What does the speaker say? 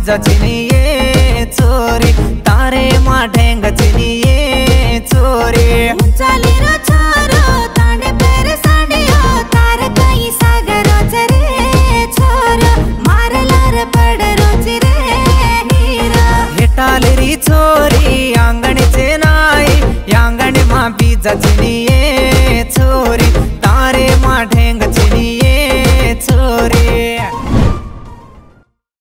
बीजा चिनिए चोरी तारे माँ ढेंग चिनिए चोरी चाली रो छोरो तांडे पैर साडियो तार कई सागरो चरे छोरो मार लार पड़ रोज रे हीरा हेटालेरी चोरी आंगण चे नाई आंगण माँ बीजा